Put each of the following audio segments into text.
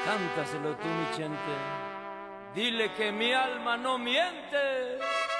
Cántaselo tú, mi gente, dile que mi alma no miente.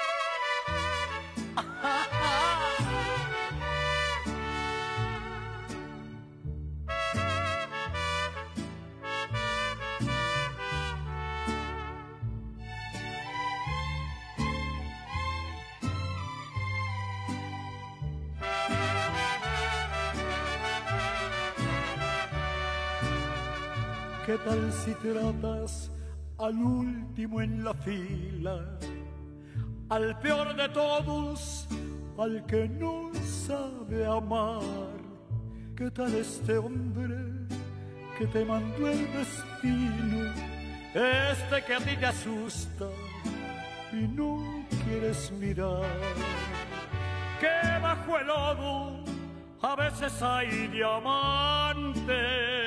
¿Qué tal si tratas al último en la fila, al peor de todos, al que no sabe amar? ¿Qué tal este hombre que te mandó el destino, este que a ti te asusta y no quieres mirar? Que bajo el lodo a veces hay diamantes.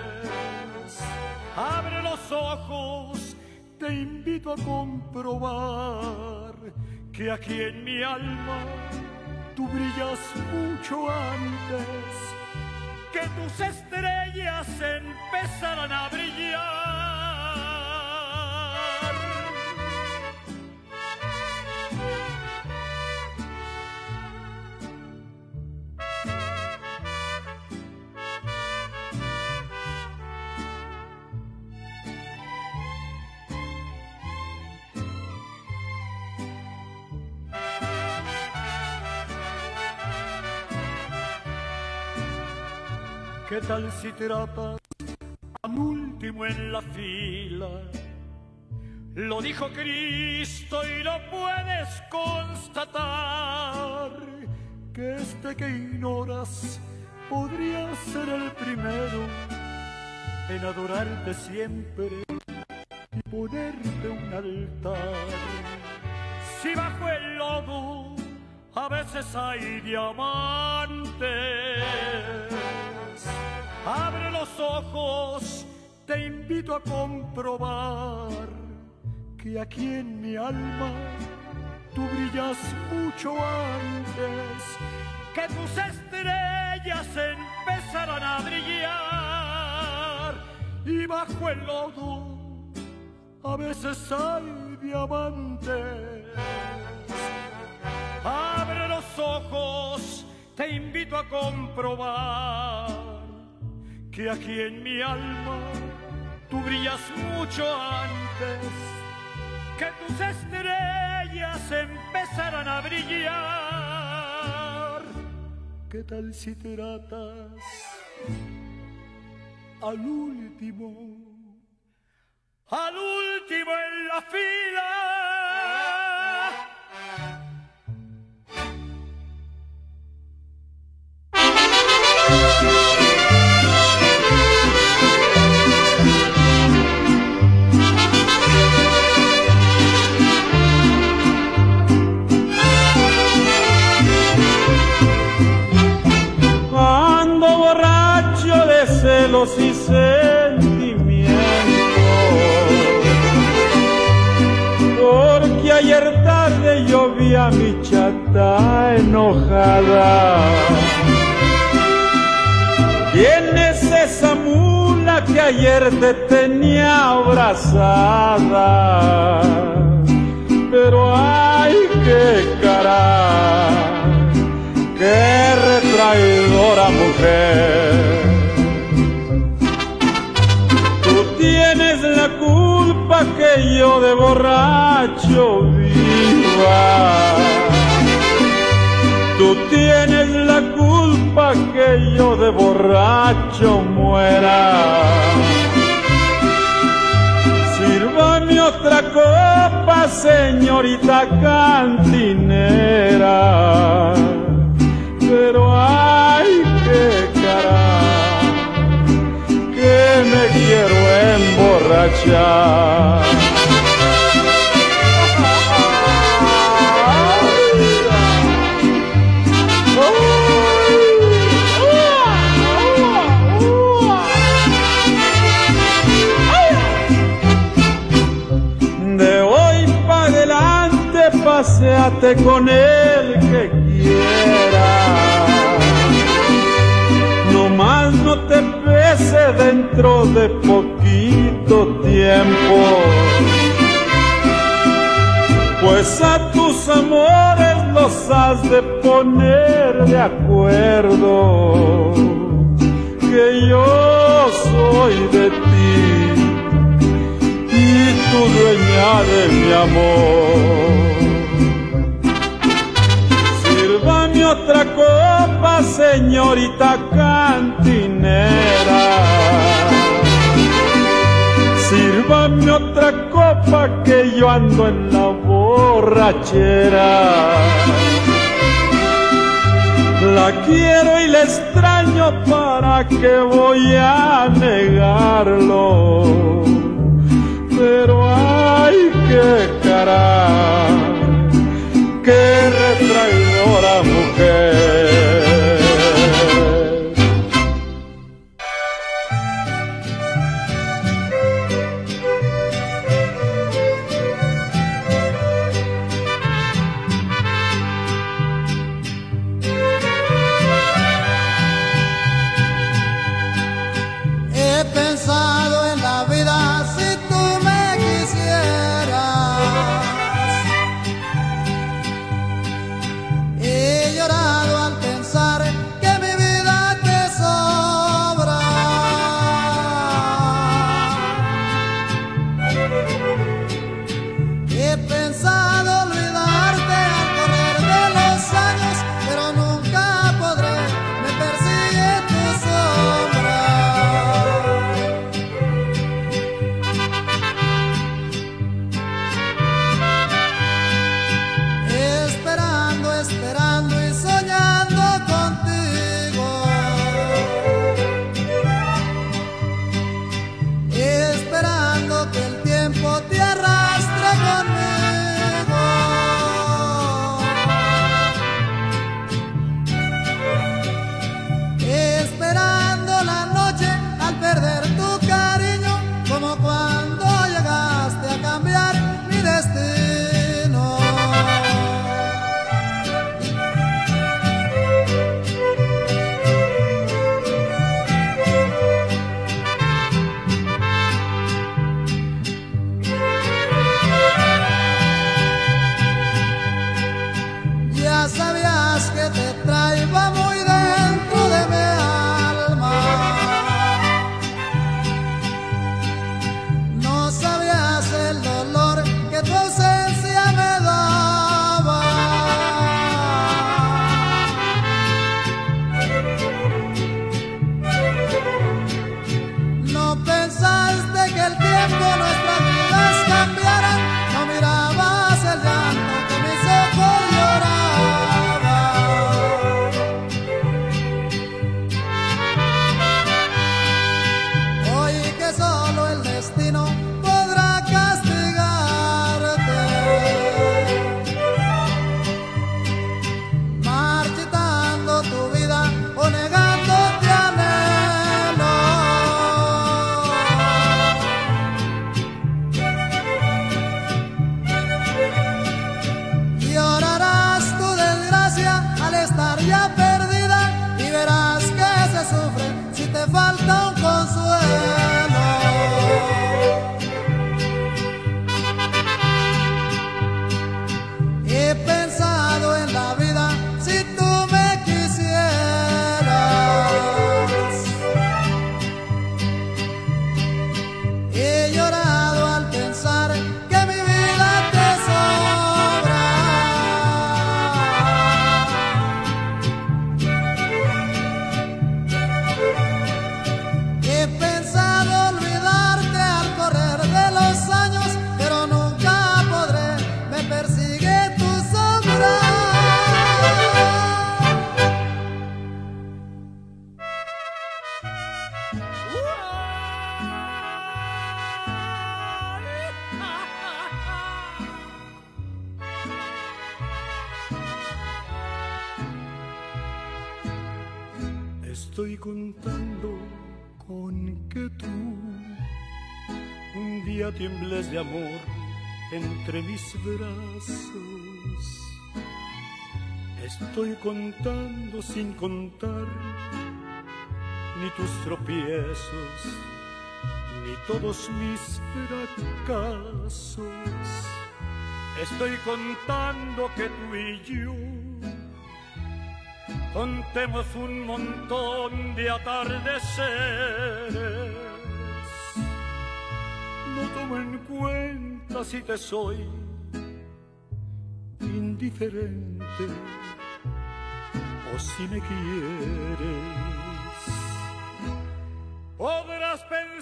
Abre los ojos, te invito a comprobar que aquí en mi alma tú brillas mucho antes que tus estrellas empezarán a brillar. ¿Qué tal si tratas al último en la fila? Lo dijo Cristo y lo puedes constatar, que este que ignoras podría ser el primero en adorarte siempre y ponerte un altar. Si bajo el lodo a veces hay diamantes, abre los ojos, te invito a comprobar que aquí en mi alma tú brillas mucho antes que tus estrellas empezarán a brillar. Y bajo el lodo a veces hay diamantes. Abre los ojos, te invito a comprobar que aquí en mi alma tú brillas mucho antes que tus estrellas empezarán a brillar. ¿Qué tal si tratas al último en la fila? Celos y sentimientos, porque ayer tarde yo vi a mi chata enojada. ¿Quién es esa mula que ayer te tenía abrazada? Pero ay, qué cara, qué retraidora mujer. Tienes la culpa que yo de borracho viva. Tú tienes la culpa que yo de borracho muera. Sírvame otra copa, señorita cantinera. Pero ay, qué cara, que me quiero emborrachar. De hoy para adelante paséate con el que quiera. No más no te pese dentro de poquito pues a tus amores los has de poner de acuerdo, que yo soy de ti y tu dueña de mi amor. Sírvame otra copa, señorita cantinera, sírvame otra copa que yo ando en la borrachera. La quiero y la extraño, ¿para qué voy a negarlo? Pero ay, qué caray, qué retraidora mujer. He pensado en la vida si tú me quisieras. He llorado al pensar que mi vida te sobra. He pensado olvidarte al correr de los años, pero nunca podré, me persigue tu sombra. Esperando, esperando y soñando contigo. Esperando que el tiempo te arrastre conmigo. Esperando la noche al perder tu cariño, como cuando llegaste a cambiar mi destino. Ya sabías que te traía muy dentro de mi alma. No sabías el dolor que tu ausencia me daba. No pensaste que el tiempo nuestras vidas cambiaran. No mirabas el llanto que mis ojos lloraban. Hoy que solo el destino podrá castigarte, marchitando tu vida o negándote anhelo. Llorarás tu desgracia al estar ya perdida y verás que se sufre si te falta un consuelo. He pensado en la vida si tú me quisieras. He llorado al pensar que mi vida te sobra. He pensado olvidarte al correr de los años, pero nunca podré, me persigue tu sombra. Estoy contando con que tú un día tiembles de amor entre mis brazos. Estoy contando sin contar ni tus tropiezos, ni todos mis fracasos. Estoy contando que tú y yo contemos un montón de atardeceres. No tomo en cuenta si te soy indiferente o si me quieres. Podrás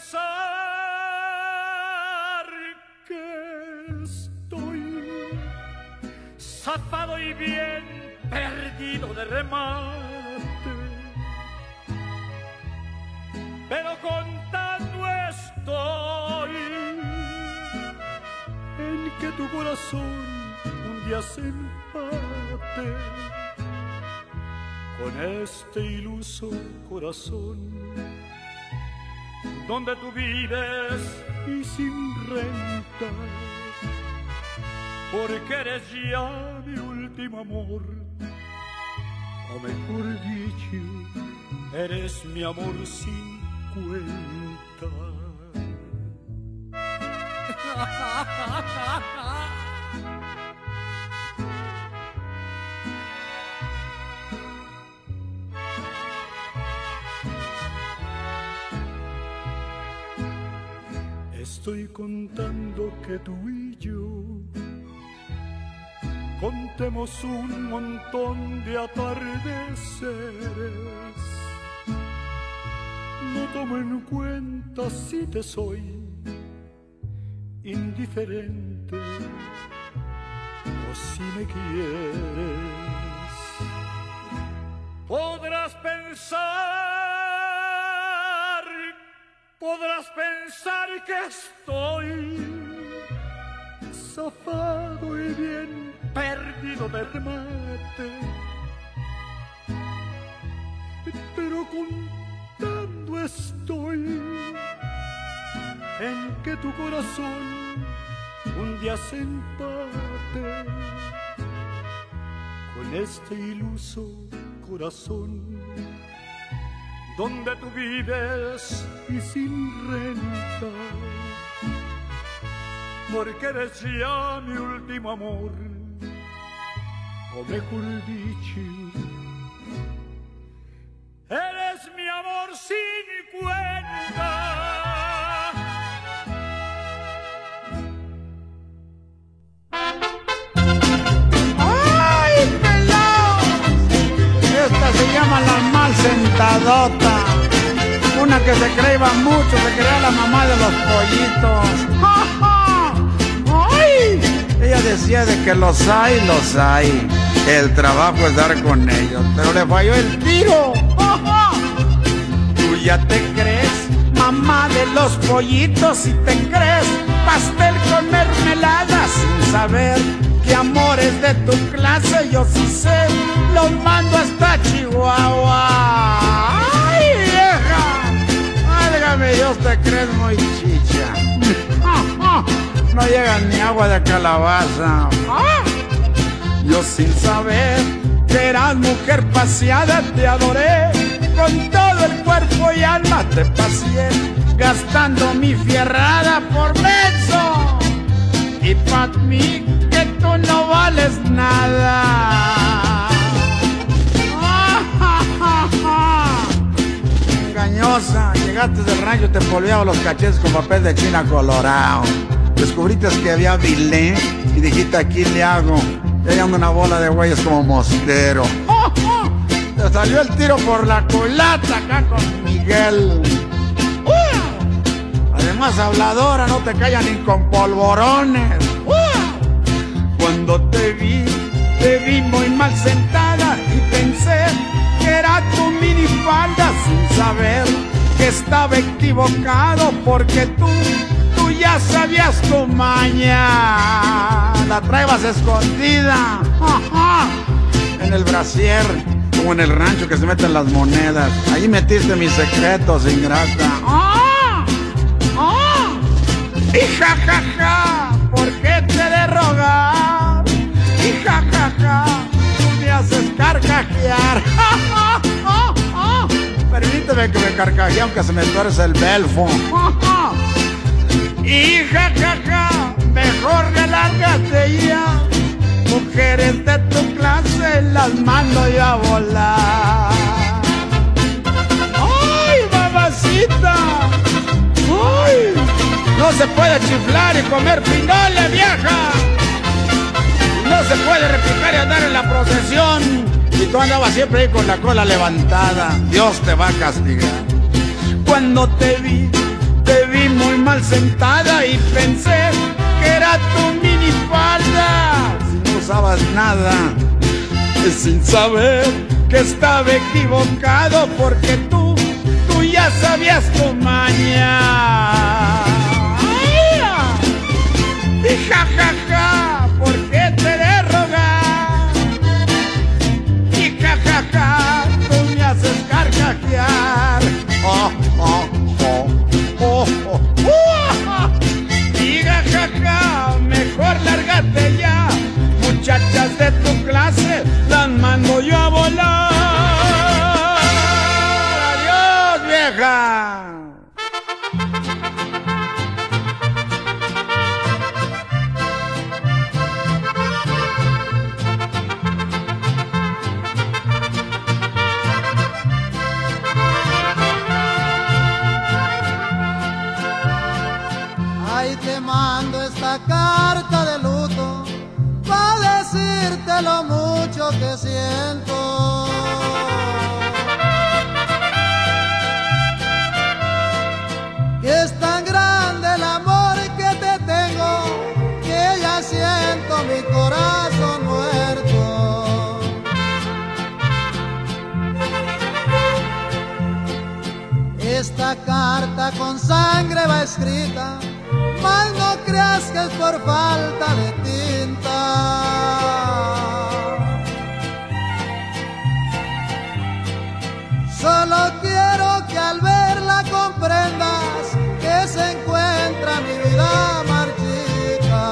pensar que estoy zafado y bien perdido de remate, pero contando estoy en que tu corazón un día se empate con este iluso corazón donde tú vives y sin renta, porque eres ya mi último amor, o mejor dicho, eres mi amor sin cuenta. Estoy contando que tú y yo contemos un montón de atardeceres. No tomo en cuenta si te soy indiferente o si me quieres. Podrás pensar que estoy zafado y bien perdido de remate, pero contando estoy en que tu corazón un día se empate con este iluso corazón donde tú vives y sin renta, porque eres ya mi último amor, o mejor dicho, eres mi amor sin cuenta. ¡Ay, pelao! Esta se llama la mal sentadota. Una que se creía mucho, se creía la mamá de los pollitos. ¡Ja, ja! ¡Ay! Ella decía de que los hay. El trabajo es dar con ellos, pero le falló el tiro. ¡Ja, ja! Tú ya te crees mamá de los pollitos y te crees pastel con mermelada sin saber que amor es de tu clase. Yo sí sé, los mando hasta Chihuahua. ¡Ay, vieja! Válgame Dios, te crees muy chicha. No llega ni agua de calabaza. Yo sin saber que eras mujer paseada te adoré, con todo el cuerpo y alma te paseé, gastando mi fierrada por menso. Y pa' mí que tú no vales nada. Engañosa, llegaste del rancho, te polveaba los cachetes con papel de China colorado. Descubriste que había bilé y dijiste, aquí le hago. Y ahí anda una bola de güeyes como mosquero. Te salió el tiro por la culata acá con Miguel. Además habladora, no te callan ni con polvorones. Cuando te vi muy mal sentada y pensé que era tu minifalda, sin saber que estaba equivocado, porque tú ya sabías tu maña. La traebas escondida en el brasier, como en el rancho que se meten las monedas. Ahí metiste mis secretos, ingrata. Y jajaja, ¿por qué te de rogar? Y jajaja, tú me haces carcajear. Permíteme que me carcajee aunque se me tuerce el belfo. Y jajaja, mejor relárgate ya. Mujeres de tu clase las mando yo a volar. ¡Ay, mamacita! ¡Ay! No se puede chiflar y comer pinole, vieja. No se puede repicar y andar en la procesión. Y tú andabas siempre ahí con la cola levantada. Dios te va a castigar. Cuando te vi muy mal sentada y pensé que era tu minifalda. Si no usabas nada, sin saber que estaba equivocado, porque tú ya sabías tu maña. Y ja, ja, ja, ¿por qué te de rogar? Y ja, ja, ja, tú me haces carcajear. Oh, oh, oh, oh, oh, oh. Y ja, ja, ja, mejor lárgate ya. Muchachas de tu clase las mando yo a volar. Adiós, vieja. Te mando esta carta de luto para decirte lo mucho que siento. Que es tan grande el amor que te tengo, que ya siento mi corazón muerto. Esta carta con sangre va escrita, mas no creas que es por falta de tinta. Solo quiero que al verla comprendas que se encuentra mi vida marchita.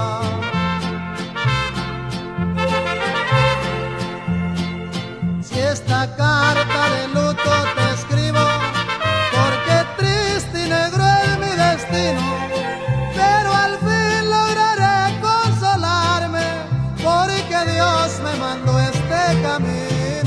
Si esta carta de luto te escribo, porque triste y negro es mi destino, pero al fin lograré consolarme, porque Dios me mandó este camino.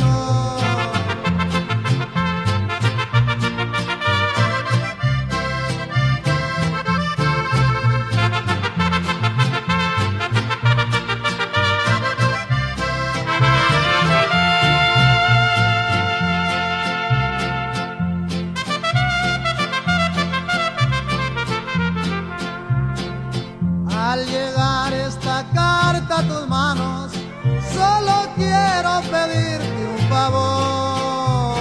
Al llegar esta carta a tus manos, solo quiero pedirte un favor.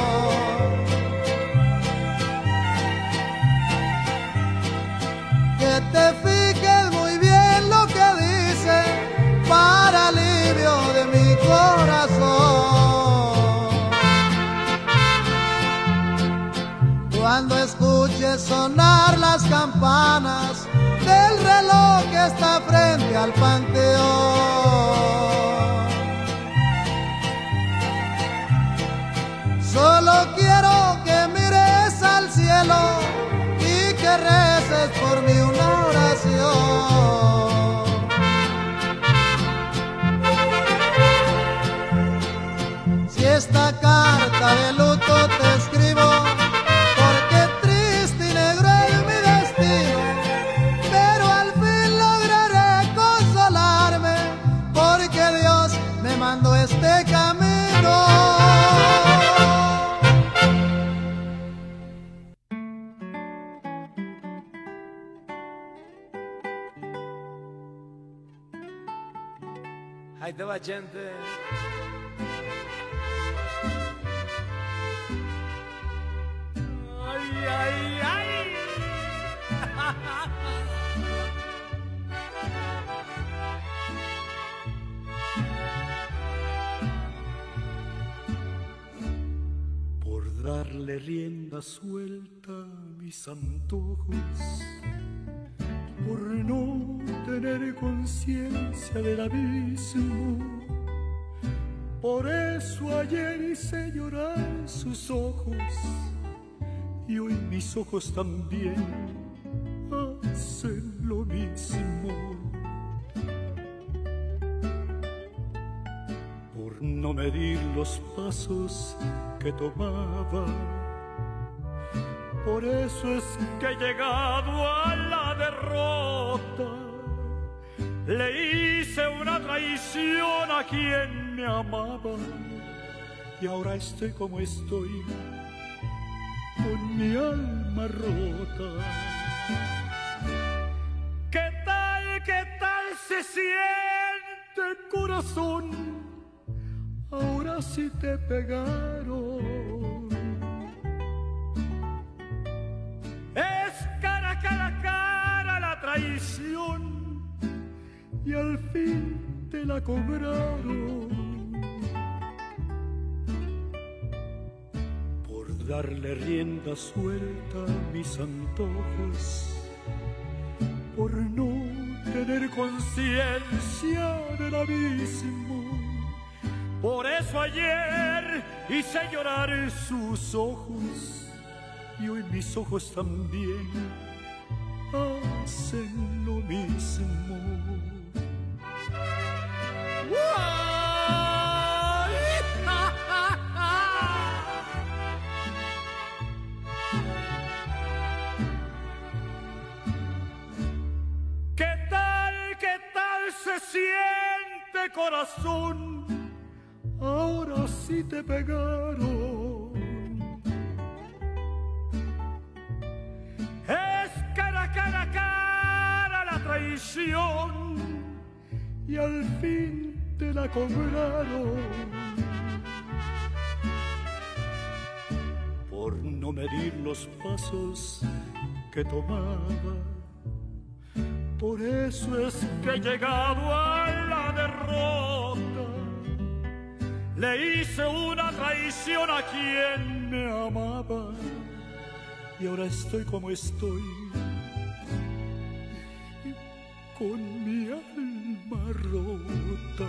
Que te fijes muy bien lo que dice, para alivio de mi corazón. Cuando escuches sonar las campanas del reloj que está frente al panteón, solo quiero que mires al cielo y que reces por mí una oración. Si esta carta de luto te escribo, porque triste y negro es mi destino, pero al fin lograré consolarme, porque Dios me mandó este camino. Ahí te va, gente. Ay, ay, ay. Por darle rienda suelta a mis antojos, por no tener conciencia del abismo, por eso ayer hice llorar sus ojos, y hoy mis ojos también hacen lo mismo. Por no medir los pasos que tomaba, por eso es que he llegado a la derrota. Le hice una traición a quien me amaba y ahora estoy como estoy, con mi alma rota. ¿Qué tal se siente, corazón? Ahora sí te pegaron. Es cara la traición y al fin te la cobraron. Por darle rienda suelta a mis antojos, por no tener conciencia del abismo. Por eso ayer hice llorar sus ojos y hoy mis ojos también hacen lo mismo. ¿Qué tal se siente, corazón? Ahora sí te pegaron. Es cara la traición y al fin te la cobraron. Por no medir los pasos que tomaba, por eso es que he llegado a la derrota. Le hice una traición a quien me amaba y ahora estoy como estoy, con mi alma rota.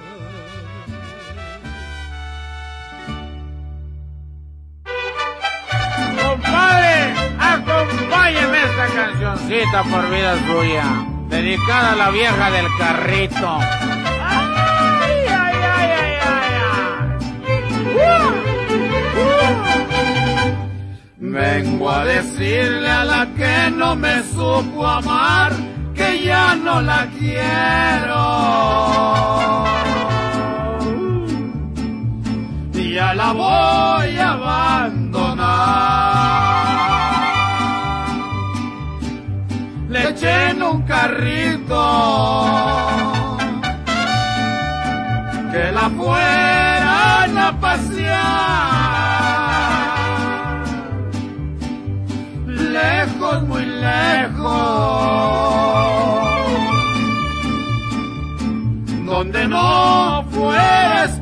Compadre, acompáñeme esta cancioncita por vida suya, dedicada a la vieja del carrito. ¡Ay, ay, ay, ay, ay! Vengo a decirle a la que no me supo amar que ya no la quiero. Y ya la voy a abandonar. Le eché en un carrito que la fueran a pasear, lejos, muy lejos, donde no fuera a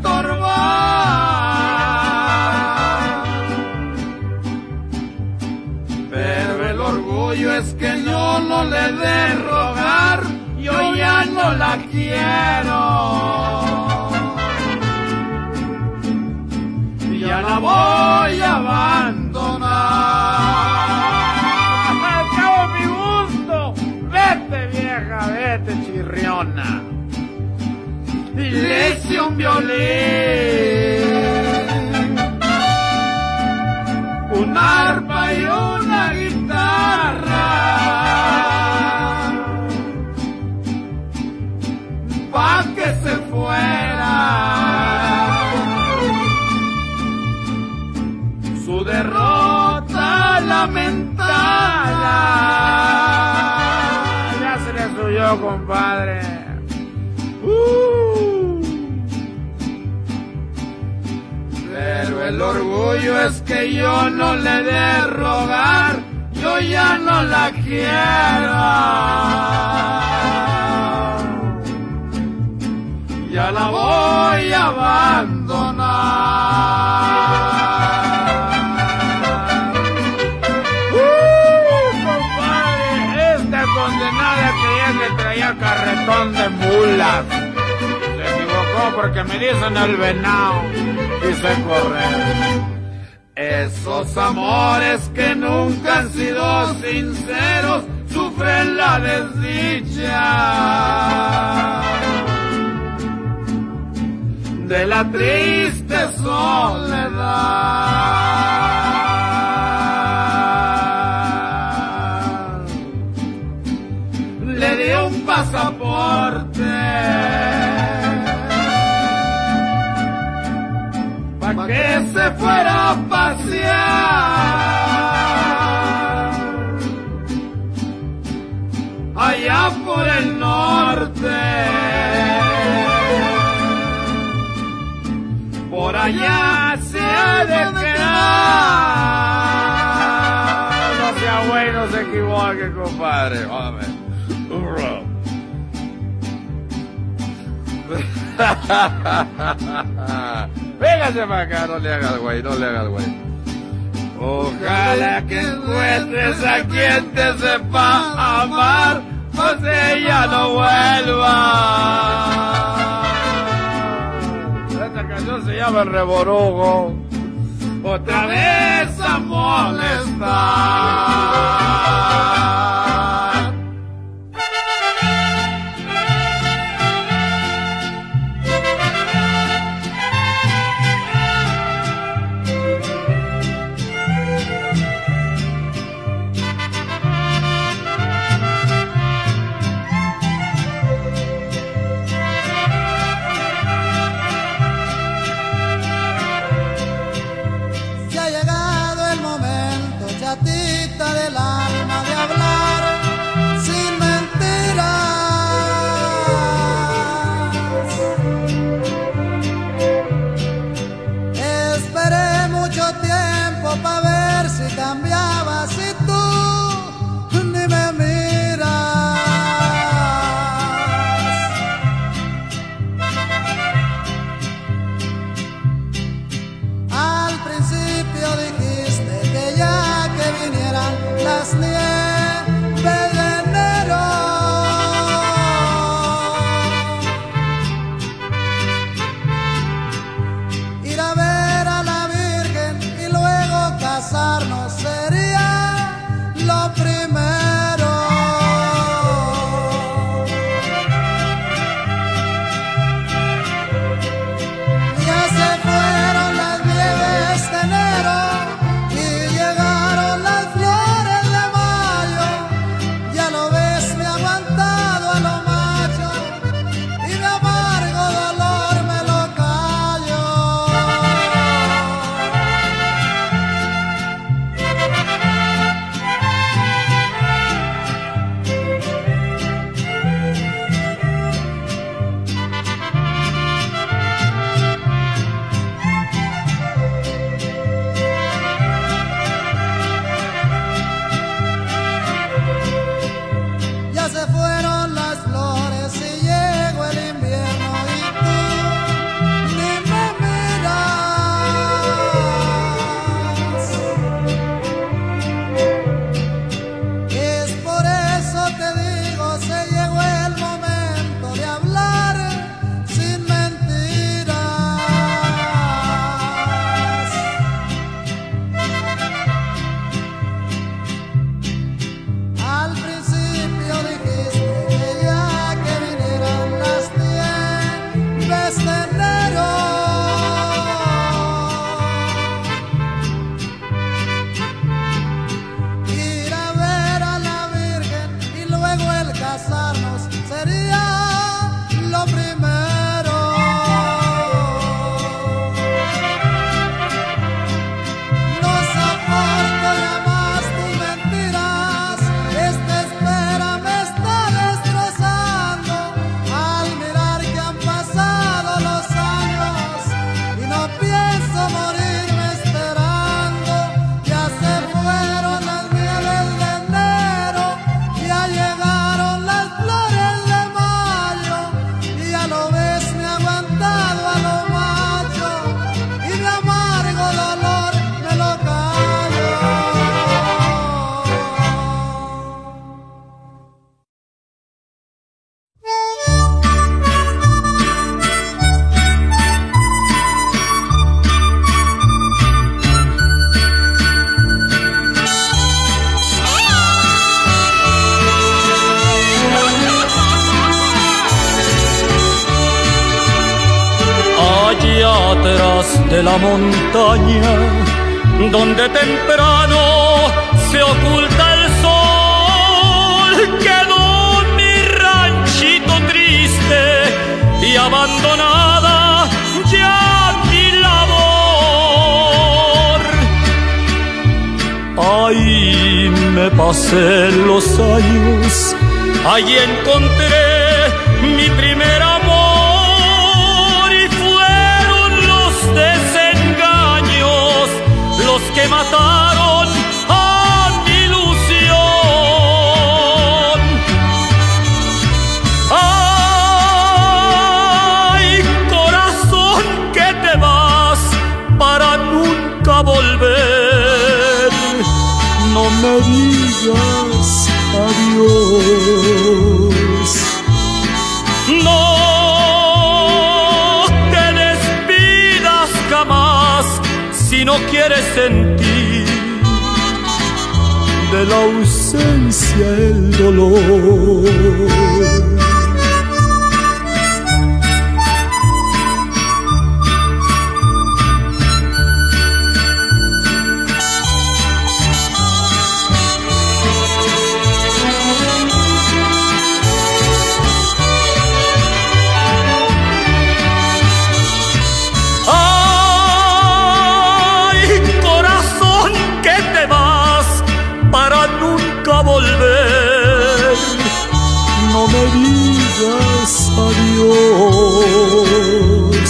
estorbar. Pero el orgullo es que yo no le de rogar, yo ya no la quiero. Ya la voy a abandonar. Al cabo mi gusto, vete vieja, vete chirriona. Y le hice un violín, un arpa y una guitarra, pa' que se fuera. Su derrota lamentada ya se le subió, compadre. Pero el orgullo es que yo no le de rogar, yo ya no la quiero. Ya la voy a abandonar. Condenada que ya le traía carretón de mulas. Se equivocó porque me dicen el venado y sé correr. Esos amores que nunca han sido sinceros, su sufren la desdicha de la triste soledad. Le di un pasaporte pa' que se fuera a pasear allá por el norte. Por allá se ha de quedar. No sea güey, no se equivoque, compadre. Jódame. Véngase para acá, no le hagas güey, no le hagas güey. Ojalá que encuentres a quien te sepa amar, pues ella no vuelva. Esta canción se llama El Reborujo. Otra vez a molestar. Del alma de hablar sin mentiras. Esperé mucho tiempo para ver si cambiabas y tú ni me miras. Al principio dijiste que ya vinieran las nieves de enero. Ir a ver a la Virgen y luego casarnos sería faldas de la montaña, donde temprano se oculta el sol, quedó mi ranchito triste y abandonada ya mi labor. Ahí me pasé los años, allí encontré mi primer amor y fueron los desengaños los que mataron a mi ilusión. Ay, corazón, que te vas para nunca volver, no me digas adiós. No te despidas jamás si no quieres sentir de la ausencia el dolor. Volver, no me digas adiós.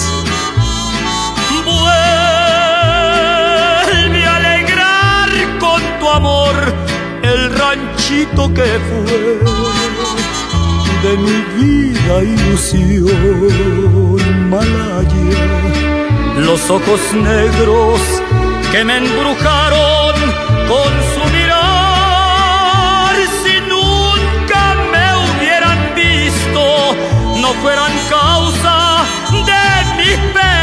Vuelve a alegrar con tu amor el ranchito que fue de mi vida ilusión. Malaya, los ojos negros que me embrujaron con su mirada, no fueran causa de mi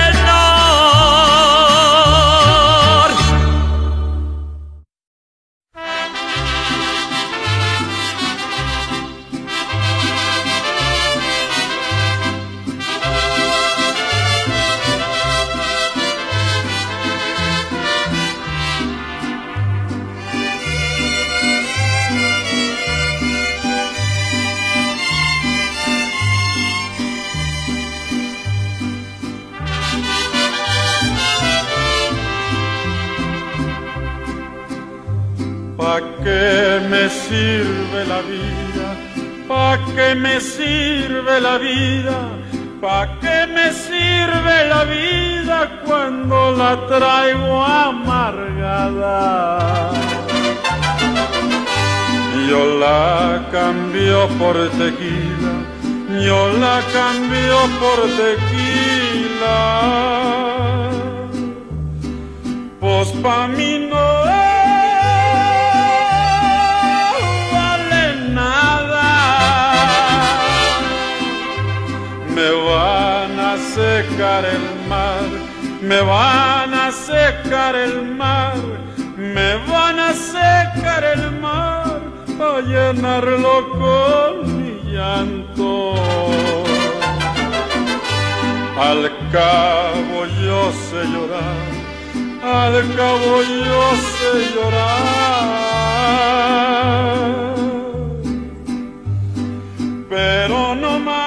penar. ¿Pa' qué me sirve la vida? ¿Pa' qué me sirve la vida? ¿Pa' qué me sirve la vida cuando la traigo amargada? Yo la cambio por tequila, yo la cambio por tequila. Pues pa' mí no me van a secar el mar, me van a secar el mar, me van a secar el mar, para llenarlo con mi llanto. Al cabo yo sé llorar, al cabo yo sé llorar, pero no más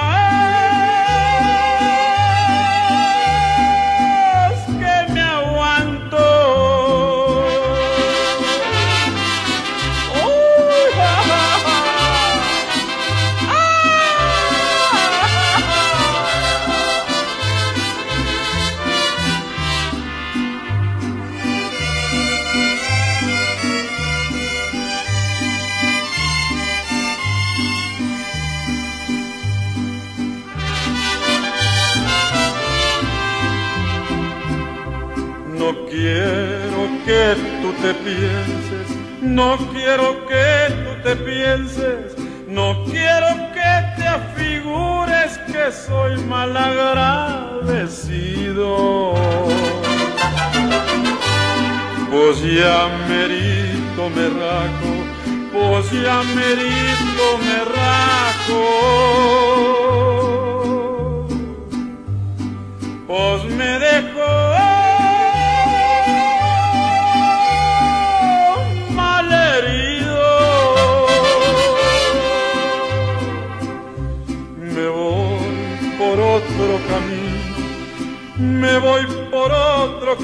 no quiero que tú te pienses, no quiero que tú te pienses, no quiero que te afigures que soy malagradecido. Pues ya merito me rajo, pues ya merito me rajo. Pues me dejó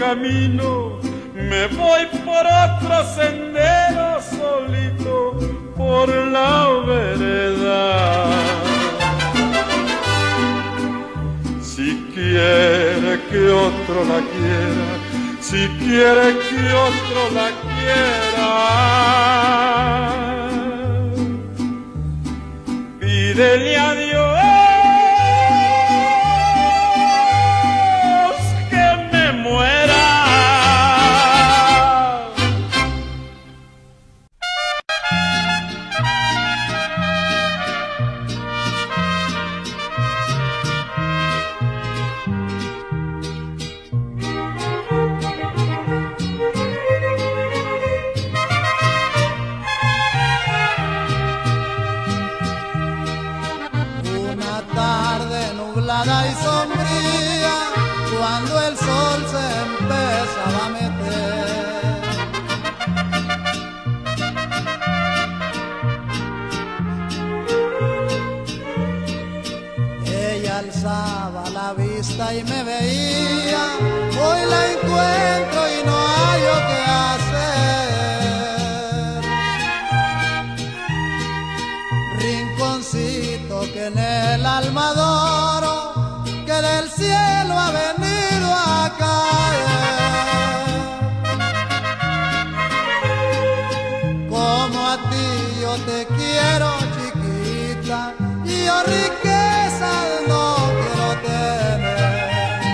camino, me voy por otro sendero solito por la vereda. Si quiere que otro la quiera, si quiere que otro la quiera, pídele a Dios que me muera. Y sombría, cuando el sol se empezaba a meter, ella alzaba la vista y me veía. Hoy la encuentro y no hallo qué hacer. Rinconcito que en el alma adoro, que del cielo ha venido a caer. Como a ti yo te quiero, chiquita, y yo riquezas no quiero tener.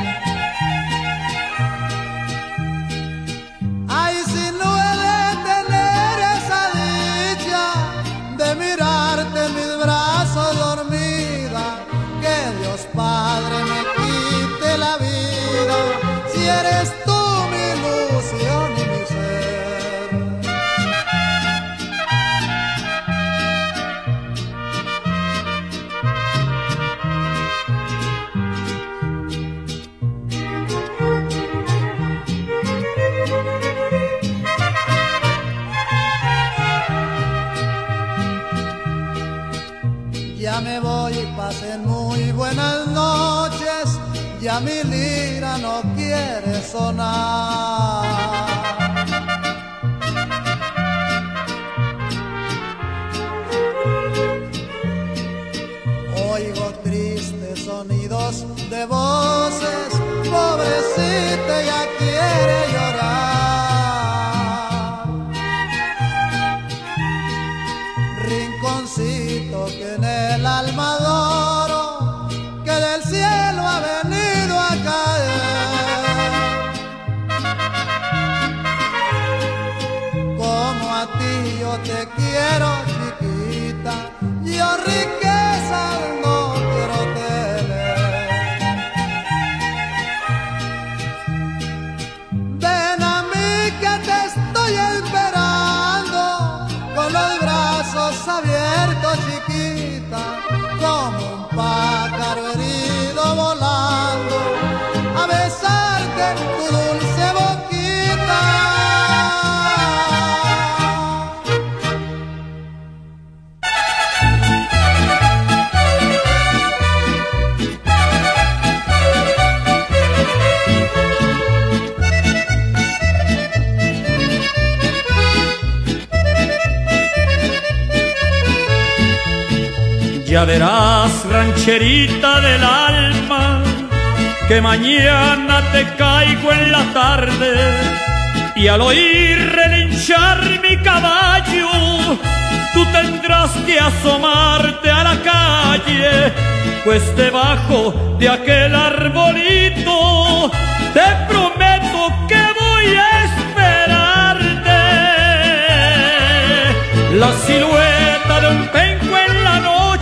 Ay, si no he de tener esa dicha de mirarte en mis brazos dormida, que Dios Padre me quite la vida, si eres tú mi ilusión y mi ser. Ya me voy, pasen muy buenas noches, ya mi lira no quiere sonar. Oigo tristes sonidos de voces, pobrecita ya quiere llorar. Rinconcito que en el alma adoro, que del cielo ha venido a caer. Como a ti yo te quiero, chiquita, yo riqueza no quiero tener. Ven a mí que te estoy esperando, con los brazos abiertos, chiquita, como un pájaro herido volando, a besarte tu dulce boquita. Ya verás, rancherita del alma, que mañana te caigo en la tarde, y al oír relinchar mi caballo, tú tendrás que asomarte a la calle, pues debajo de aquel arbolito te prometo que voy a esperarte. La silueta de un penco en la noche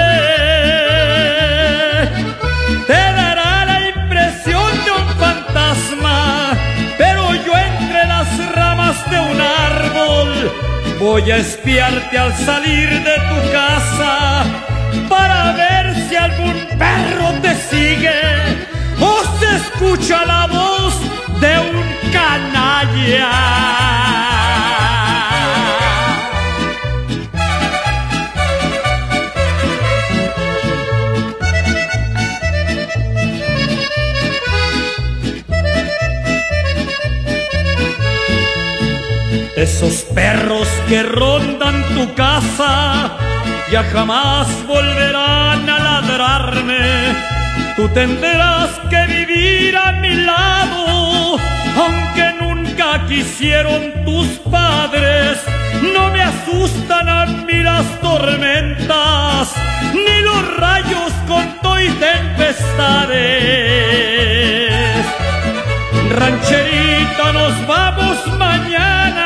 te dará la impresión de un fantasma, pero yo entre las ramas de un árbol voy a espiarte al salir de tu casa, para ver si algún perro te sigue o se escucha la voz de un canalla. Esos perros que rondan tu casa ya jamás volverán a ladrarme. Tú tendrás que vivir a mi lado, aunque nunca quisieron tus padres. No me asustan a mí las tormentas, ni los rayos con todo y tempestades. Rancherita, nos vamos mañana,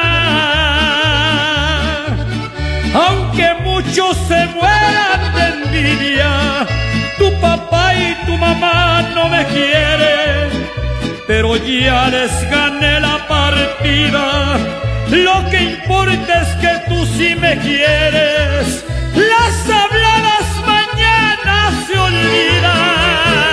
aunque muchos se mueran de envidia. Tu papá y tu mamá no me quieren, pero ya les gané la partida. Lo que importa es que tú sí me quieres. Las habladas mañana se olvidan.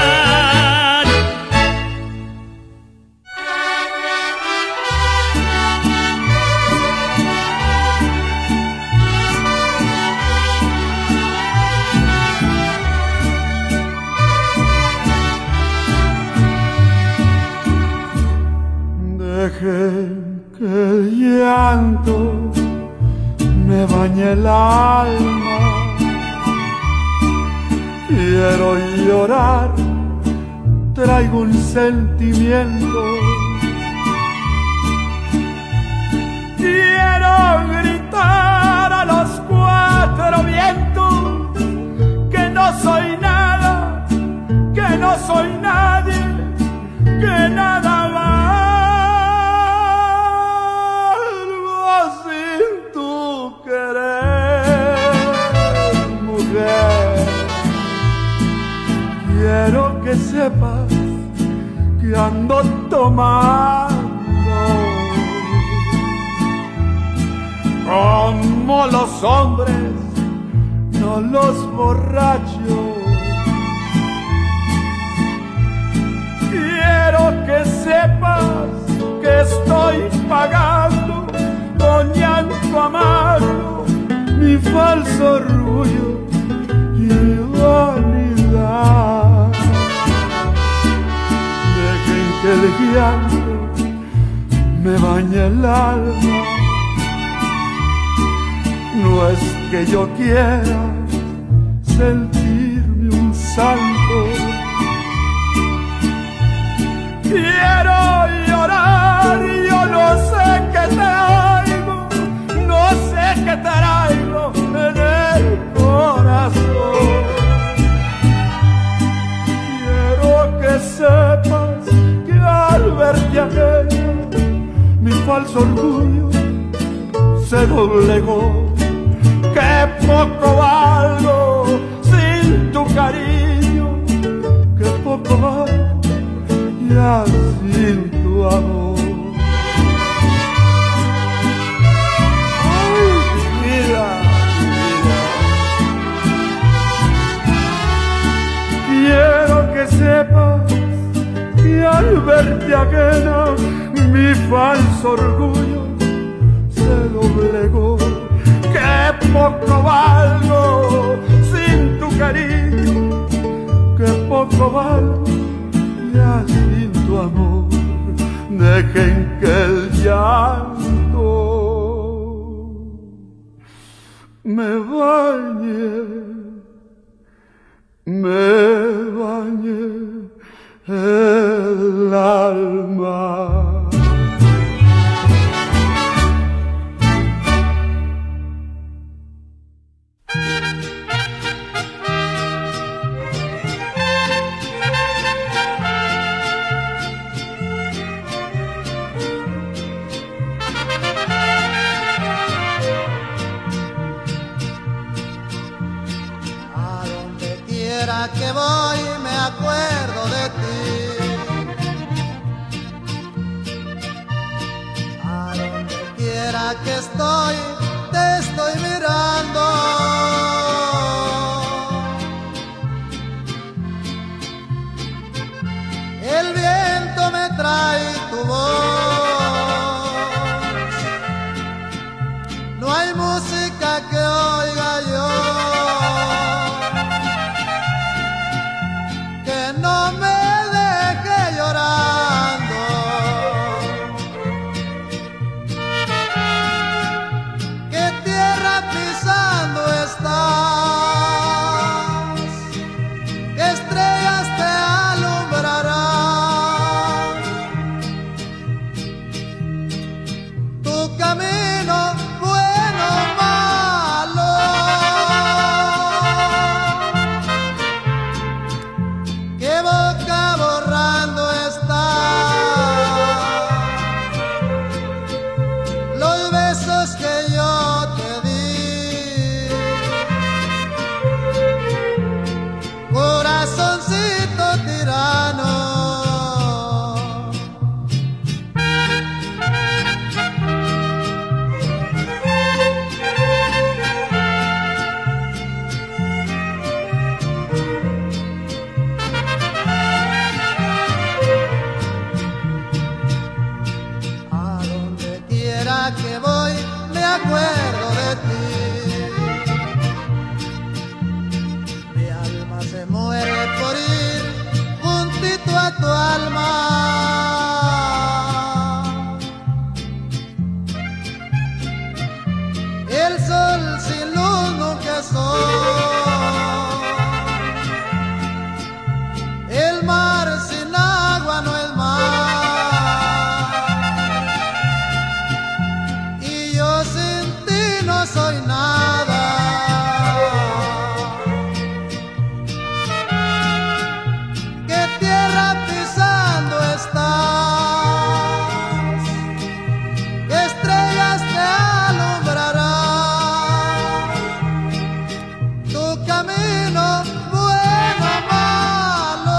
Dejen que el llanto me bañe el alma. Quiero llorar, traigo un sentimiento. Quiero gritar a los cuatro vientos que no soy nada, que no soy nadie, que nada más. Quiero que sepas que ando tomando como los hombres, no los borrachos. Quiero que sepas que estoy pagando con llanto amargo mi falso orgullo y vanidad. Dejen que el llanto me bañe el alma. No es que yo quiera sentirme un santo. Quiero llorar y yo no sé qué traigo, no sé qué traigo en el corazón. Quiero que sepas que al verte aquello, mi falso orgullo se doblegó. Que poco valgo sin tu cariño, que poco valgo ya sin tu amor. Ay, mira, mira. Quiero que sepas que al verte ajena mi falso orgullo se doblegó. Que poco valgo sin tu cariño, que poco valgo ya sin tu amor. Dejen que el llanto me bañe el alma. Que voy me acuerdo de ti. A donde quiera que estoy, te estoy mirando. El viento me trae tu voz. No hay música que oiga yo no me deje llorando. quiera que voy, me acuerdo de ti. Mi alma se muere por ir juntito a tu alma. El sol sin luz nunca es sol. El mar sin agua no es mar. Y yo sin ti no soy nada. ¿Qué tierra pisando estás? ¿Qué estrellas te alumbrarán? Tu camino bueno o malo.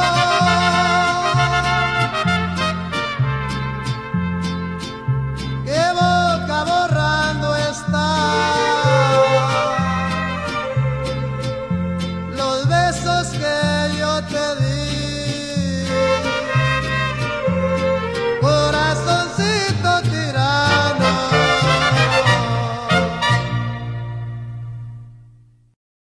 ¿Qué boca borrando está? Los besos que yo te di.